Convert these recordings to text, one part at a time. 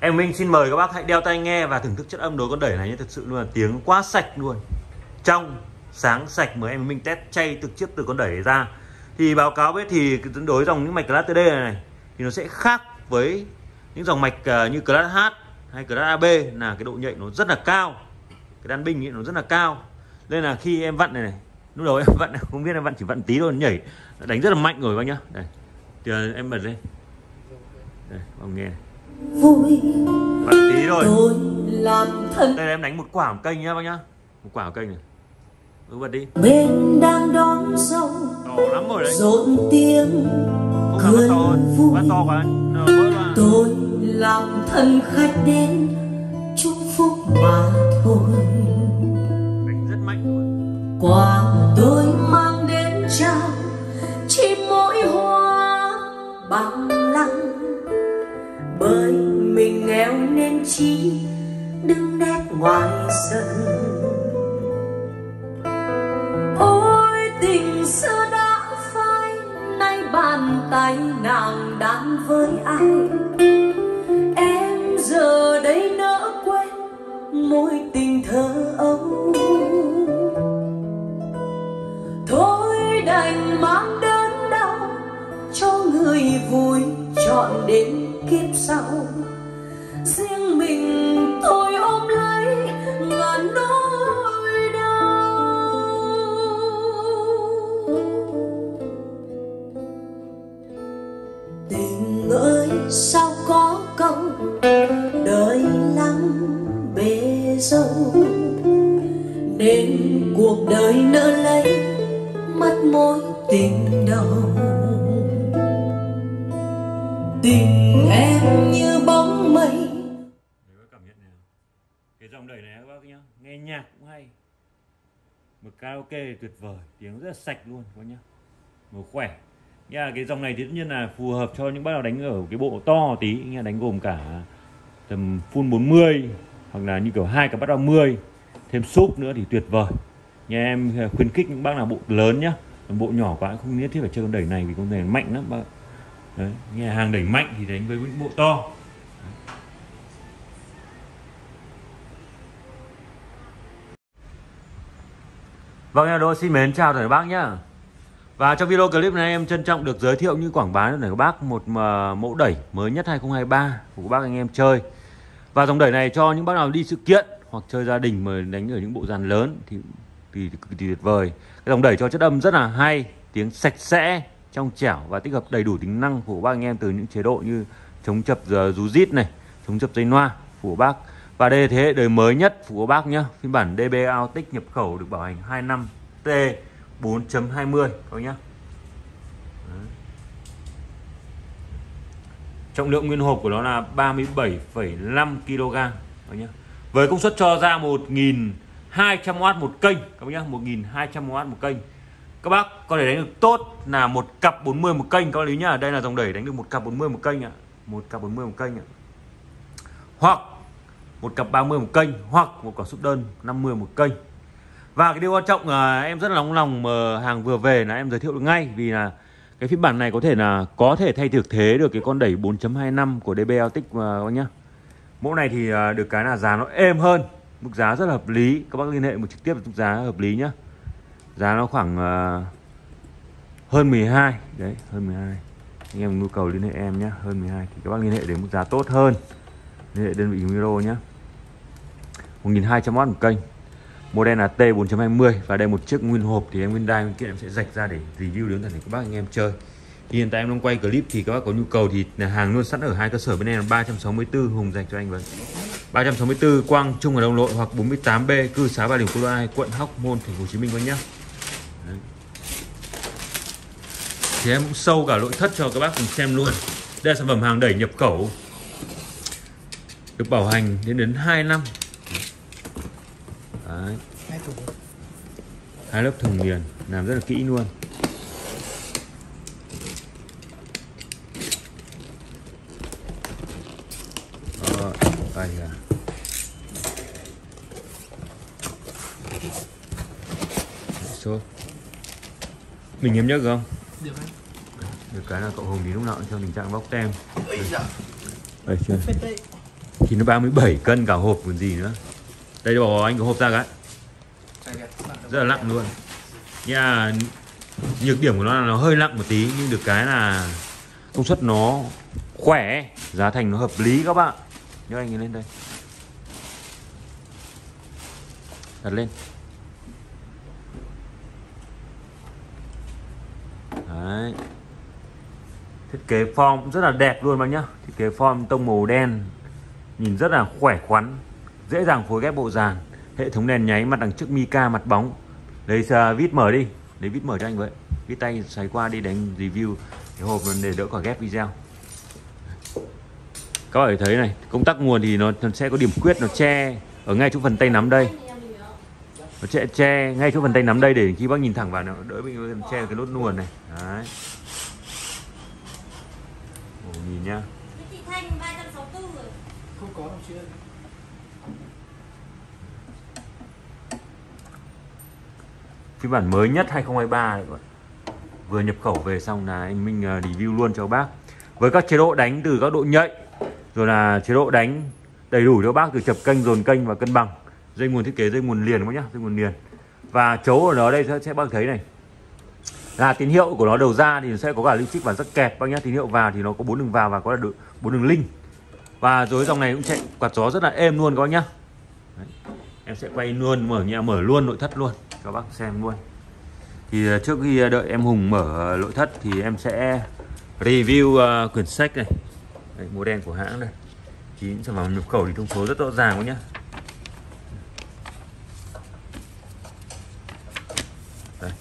Em Minh xin mời các bác hãy đeo tai nghe và thưởng thức chất âm đối con đẩy này nhé. Thực sự luôn là tiếng quá sạch luôn, trong sáng sạch. Mời em Minh test chay trực tiếp từ con đẩy ra. Thì báo cáo biết thì đối dòng những mạch Class TD này thì nó sẽ khác với những dòng mạch như Class H hay Class AB, là cái độ nhạy nó rất là cao, cái đàn binh ấy nó rất là cao. Nên là khi em vặn này, lúc đầu em vặn không biết em vặn chỉ vặn tí thôi, nhảy đánh rất là mạnh rồi các nhá. Đây thì em bật lên đây, ông nghe này. Vặn tí thôi. Đây em đánh một quả một kênh nhá bác nhá, một quả một kênh này. Bật đi. Bên đang đón dâu to lắm rồi đấy, rộn tiếng cười vui. To quá tôi làm thân khách đến chúc phúc mà thôi. Đánh rất mạnh rồi. Quà tôi mang đến trao chỉ mỗi hoa bằng lăng, bởi mình nghèo nên chỉ đứng nét ngoài sân. Ôi tình xưa đã phai, nay bàn tay nàng đang với ai. Em giờ đây nỡ quên mối tình thơ ấu. Thôi đành mang đớn đau cho người vui chọn đến kiếp sau. Riêng mình tôi ôm lấy ngàn nỗi đau. Tình ơi sao có câu đời lắm bể dâu, nên cuộc đời nỡ lấy mất mối tình đầu. Tình em như bóng mây. Đấy, các cảm nhận này. Cái dòng đẩy này các bác nhá, nghe nhạc cũng hay, một karaoke tuyệt vời, tiếng rất là sạch luôn các bác nhá, một khỏe. Nha, cái dòng này thì tất nhiên là phù hợp cho những bác nào đánh ở cái bộ to tí, nha, đánh gồm cả tầm full 40 hoặc là như kiểu 2 cái bắt 30 thêm súp nữa thì tuyệt vời. Nhà em khuyến khích những bác nào bộ lớn nhá, còn bộ nhỏ quá không nhất thiết phải chơi con đẩy này vì con đẩy mạnh lắm bác. Đấy, nhà hàng đẩy mạnh thì đánh với những bộ to. Vâng, em Đô xin mến chào tất cả các bác nhá. Và trong video clip này em trân trọng được giới thiệu như quảng bá để các bác một mẫu đẩy mới nhất 2023 của các bác anh em chơi. Và dòng đẩy này cho những bác nào đi sự kiện hoặc chơi gia đình mà đánh ở những bộ dàn lớn thì cực kỳ tuyệt vời. Cái dòng đẩy cho chất âm rất là hay, tiếng sạch sẽ, trong trẻo và tích hợp đầy đủ tính năng của các bác anh em, từ những chế độ như chống chập rú rít này, chống chập dây loa của bác. Và đây là thế hệ đời mới nhất của bác nhá, phiên bản DB Autic nhập khẩu được bảo hành 2 năm T 4.20 các bác nhá. Đấy. Trọng lượng nguyên hộp của nó là 37,5 kg các bác nhá. Với công suất cho ra 1200W một kênh các bác nhá, 1200W một kênh. Các bác có thể đánh được tốt là một cặp 40 một kênh các bác lý nhá. Đây là dòng đẩy đánh được một cặp 40 một kênh ạ. Một cặp 40 một kênh ạ. Hoặc một cặp 30 một kênh, hoặc một quả sút đơn 50 một kênh. Và cái điều quan trọng là em rất là nóng lòng mà hàng vừa về là em giới thiệu được ngay, vì là cái phiên bản này có thể thay thế được cái con đẩy 4.25 của DB Autic các bác nhá. Mẫu này thì được cái là giá nó êm hơn, mức giá rất là hợp lý. Các bác liên hệ một trực tiếp mức giá hợp lý nhá. Giá nó khoảng hơn 12 đấy, hơn 12. Anh em nhu cầu liên hệ em nhé, hơn 12 thì các bác liên hệ đến mức giá tốt hơn, liên hệ đơn vị micro nhé. 1200W một kênh, model là T4.20 và đây một chiếc nguyên hộp thì em Hyundai bên kia em sẽ rạch ra để review đến toàn thể các bác anh em chơi. Thì hiện tại em đang quay clip thì các bác có nhu cầu thì là hàng luôn sẵn ở hai cơ sở bên em là 364 Hùng dành cho anh với 364 Quang Trung ở Đông Lộ hoặc 48B cư xá Bà Điểm Cô Loa, quận Hóc Môn, thành phố Hồ Chí Minh các nhá. Đấy. Thì em cũng sâu cả nội thất cho các bác cùng xem luôn. Đây là sản phẩm hàng đẩy nhập khẩu, được bảo hành đến 2 năm. Đấy. 2 lớp thùng liền, làm rất là kỹ luôn. Đây là số mình nhấm nhớt không? Được cái là cậu Hùng thì lúc nào cũng trong tình trạng bóc tem. Đây chưa? thì nó 37 cân cả hộp còn gì nữa. Đây bảo anh có hộp ra cái rất là nặng luôn nha. Nhược điểm của nó là nó hơi nặng một tí, nhưng được cái là công suất nó khỏe, giá thành nó hợp lý các bạn. Nhớ anh lên đây, đặt lên. Đấy. Thiết kế form cũng rất là đẹp luôn bạn nhá. Thiết kế form tông màu đen, nhìn rất là khỏe khoắn, dễ dàng phối ghép bộ dàn. Hệ thống đèn nháy mặt đằng trước mica mặt bóng. Lấy vít mở đi, lấy vít mở cho anh với. Vít tay xoáy qua đi để anh review cái hộp để đỡ cả ghép video. Các bạn thấy này, công tắc nguồn thì nó sẽ có điểm khuyết, nó che ở ngay chỗ phần tay nắm đây. Nó che ngay chỗ phần tay nắm đây để khi bác nhìn thẳng vào nó đỡ bị che cái nốt nguồn này. Đấy. Ồ, nhìn nhá. Không có đâu chị ơi. Phiên bản mới nhất 2023 này, vừa nhập khẩu về xong là anh Minh review luôn cho bác. Với các chế độ đánh từ các độ nhạy, rồi là chế độ đánh đầy đủ cho bác từ chập kênh, dồn kênh và cân bằng. Dây nguồn thiết kế dây nguồn liền các nhá, dây nguồn liền. Và chấu ở nó đây sẽ bác thấy này. Là tín hiệu của nó đầu ra thì sẽ có cả lưu trích và rắc kẹp bác nhá. Tín hiệu vào thì nó có 4 đường vào và có 4 đường link. Và rồi dòng này cũng chạy quạt gió rất là êm luôn các bác nhá. Đấy. Em sẽ quay luôn, mở luôn nội thất luôn cho bác xem luôn. Thì trước khi đợi em Hùng mở nội thất thì em sẽ review quyển sách này. Đấy, model của hãng này. Thì những sản phẩm nhập khẩu thì thông số rất rõ ràng quá nhá. Đây.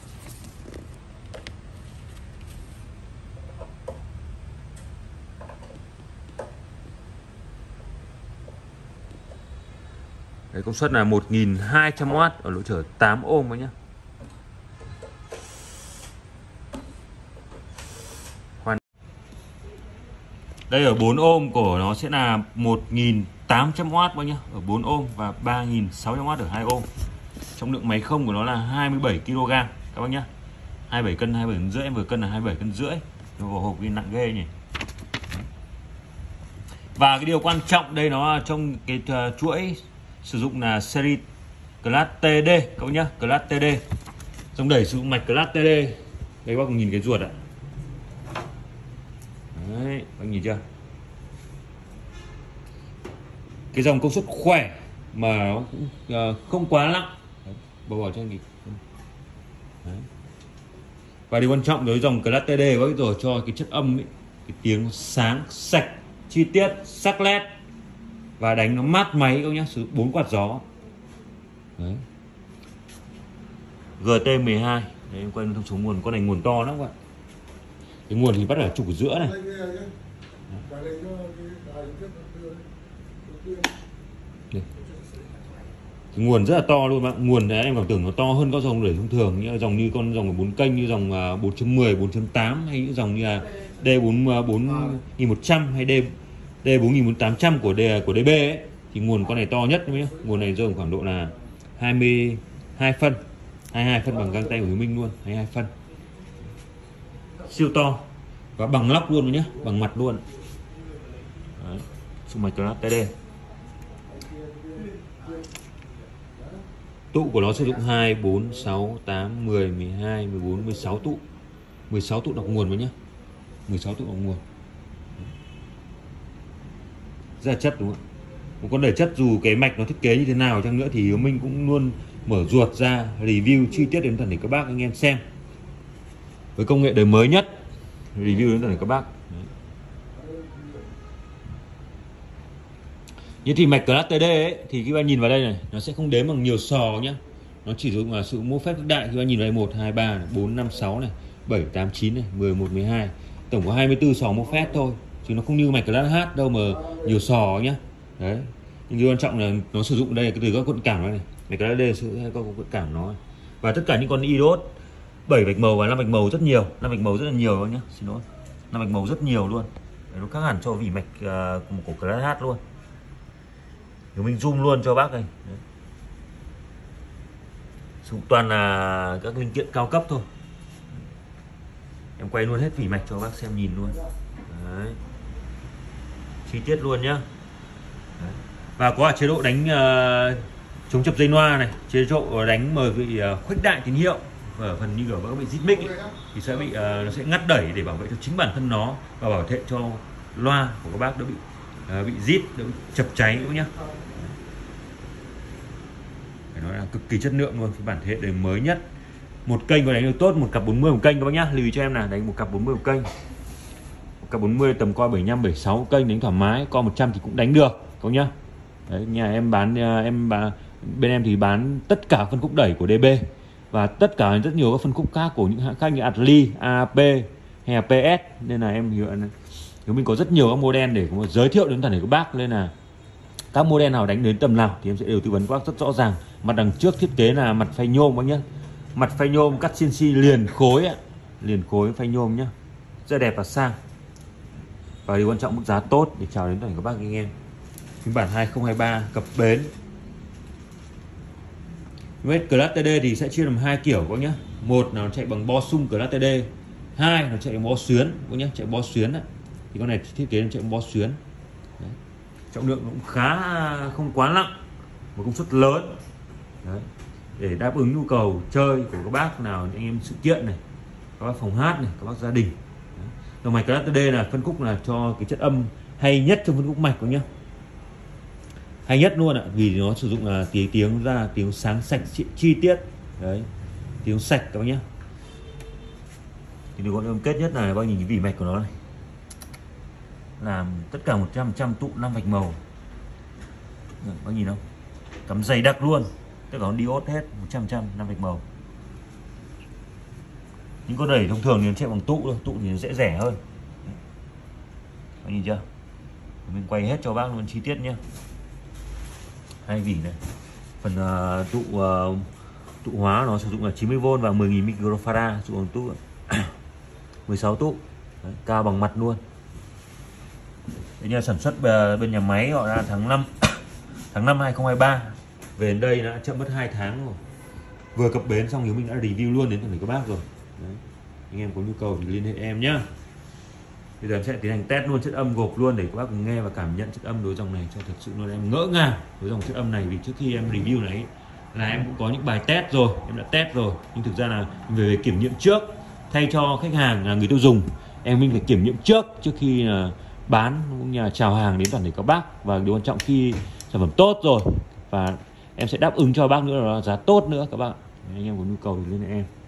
Đấy, công suất là 1200W ở lỗ trở 8 ohm thôi nhá. Đây ở 4 ohm của nó sẽ là 1800W bao nhá, ở 4 ohm và 3600W ở 2 ohm. Trọng lượng máy không của nó là 27 kg các bác nhá. 27 cân, 27 cân rưỡi, em vừa cân là 27 cân rưỡi. Nó vào hộp nặng ghê nhỉ. Và cái điều quan trọng đây nó trong cái chuỗi sử dụng là series Class TD các bác nhá, Class TD. Dòng đẩy sử dụng mạch Class TD. Đây bác cùng nhìn cái ruột ạ. Đấy, bác nhìn chưa? Cái dòng công suất khỏe mà nó cũng không quá nặng. Bảo cho anh. Đấy. Và điều quan trọng với dòng Class TD bác rồi cho cái chất âm ấy, cái tiếng sáng sạch, chi tiết, sắc nét và đánh nó mát máy các nhá, sử dụng 4 quạt gió. Đấy. GT12. Đấy, em quay thông số nguồn, con này nguồn to lắm các bạn. Cái nguồn thì bắt ở trục ở giữa này. Đây. Cái nguồn rất là to luôn bạn. Nguồn này em cảm tưởng nó to hơn các dòng đẩy thông thường, như dòng như con dòng 4 kênh như dòng 4.10, 4.8 hay những dòng như là D4100 hay D4800 của DB ấy, thì nguồn con này to nhất nhé. Nguồn này rơi khoảng độ là 22 phân. 22 phân bằng găng tay của Hiếu Minh luôn, 22 phân. Siêu to và bằng lóc luôn nhé, bằng mặt luôn. Đấy, sung mạch Class TD. Tụ của nó sử dụng 2, 4, 6, 8, 10, 12, 14, 16 tụ. 16 tụ đọc nguồn với nhé. 16 tụ đọc nguồn. Rất là chất đúng không ạ? Một con đẩy chất dù cái mạch nó thiết kế như thế nào chăng nữa thì Hiếu Minh cũng luôn mở ruột ra review chi tiết đến toàn thể các bác anh em xem. Với công nghệ đời mới nhất, review đến toàn thể các bác. Đấy. Như thì mạch Class TD ấy, thì khi bạn nhìn vào đây này, nó sẽ không đếm bằng nhiều sò nhá. Nó chỉ dùng là sự mô phép cực đại. Khi bạn nhìn vào đây 1, 2, 3, 4, 5, 6 này, 7, 8, 9 này, 11, 12. Tổng có 24 sò mô phép thôi. Chứ nó không như mạch Class H đâu mà nhiều sò nhá. Đấy. Nhưng điều quan trọng là nó sử dụng đây từ các cuộn cảm này. Mạch Class D sử dụng các cuộn cảm nó. Và tất cả những con iốt 7 vạch màu và 5 vạch màu rất nhiều. 5 vạch màu rất là nhiều thôi nhá. Xin lỗi. 5 vạch màu rất nhiều luôn. Đấy, nó khác hẳn so với vỉ mạch của Class H luôn. Nếu mình zoom luôn cho bác này. Đấy. Sử dụng toàn là các linh kiện cao cấp thôi. Em quay luôn hết vỉ mạch cho bác xem nhìn luôn. Đấy. Chi tiết luôn nhá. Và có chế độ đánh chống chập dây loa này, chế độ đánh mà bị khuếch đại tín hiệu ở phần như ở bị rít mic thì sẽ bị nó sẽ ngắt đẩy để bảo vệ cho chính bản thân nó và bảo vệ cho loa của các bác đỡ bị rít, đỡ bị chập cháy nữa nhá. Phải nói là cực kỳ chất lượng luôn, phiên bản thế hệ đời mới nhất. Một kênh có đánh được tốt, một cặp 40 một kênh các bác nhá, lưu ý cho em là đánh một cặp 40 một kênh. Một cặp 40 tầm coi 75 76 kênh đánh thoải mái, co 100 thì cũng đánh được các bác nhá. Đấy, nhà em bán bên em thì bán tất cả phân khúc đẩy của DB và tất cả rất nhiều các phân khúc khác của những hãng khác như Atli, AAP hay là PS, nên là em hiểu mình có rất nhiều các model để giới thiệu đến toàn thể các bác, nên là các model nào đánh đến tầm nào thì em sẽ đều tư vấn các bác rất rõ ràng. Mặt đằng trước thiết kế là mặt phay nhôm bác nhé, mặt phay nhôm cắt CNC liền khối phay nhôm nhá, rất đẹp và sang. Và điều quan trọng mức giá tốt để chào đến toàn thể các bác anh em. Phiên bản 2023 cập bến. Với Class TD thì sẽ chia làm hai kiểu các nhá. Một là nó chạy bằng bo sung Class TD, hai nó chạy bằng bo xuyến các nhá, chạy bo xuyến đấy. Thì con này thiết kế nó chạy bằng bo xuyến. Đấy. Trọng lượng cũng khá không quá nặng, một công suất lớn. Đấy. Để đáp ứng nhu cầu chơi của các bác nào, anh em sự kiện này, các bác phòng hát này, các bác gia đình. Dòng mạch Class TD là phân khúc là cho cái chất âm hay nhất trong phân khúc mạch các nhá. Hay nhất luôn ạ, vì nó sử dụng là tiếng ra tiếng sáng sạch chi tiết. Đấy, tiếng sạch các bác nhé. Thì điều quan kết nhất là bao nhìn cái vỉ mạch của nó này, làm tất cả 100% tụ 5 vạch màu. Được, bác nhìn không, cắm dày đặc luôn, tất cả nó diode hết 100% 5 vạch màu. Những con đẩy thông thường thì nó chạy bằng tụ thôi, tụ thì nó sẽ rẻ hơn. Đấy. Bác nhìn chưa, mình quay hết cho bác luôn chi tiết nhé. Hai vỉ này, phần tụ hóa nó sử dụng là 90V và 10.000 microfarad, sử dụng tụ 16 tụ. Đấy, cao bằng mặt luôn. Đấy nha, sản xuất bên nhà máy họ ra tháng 5 2023, về đến đây đã chậm mất 2 tháng rồi. Vừa cập bến xong thì mình đã review luôn đến toàn thể các bác rồi. Đấy. Anh em có nhu cầu thì liên hệ em nhá. Bây giờ em sẽ tiến hành test luôn chất âm gộp luôn để các bác cùng nghe và cảm nhận chất âm đối dòng này cho thật sự luôn em ngỡ ngàng với dòng chất âm này, vì trước khi em review này là em cũng có những bài test rồi, em đã test rồi, nhưng thực ra là về kiểm nghiệm trước, thay cho khách hàng là người tiêu dùng, mình phải kiểm nghiệm trước khi là bán cũng như là chào hàng đến toàn thể các bác. Và điều quan trọng khi sản phẩm tốt rồi và em sẽ đáp ứng cho bác nữa là giá tốt nữa các bạn. Anh em có nhu cầu thì liên hệ em.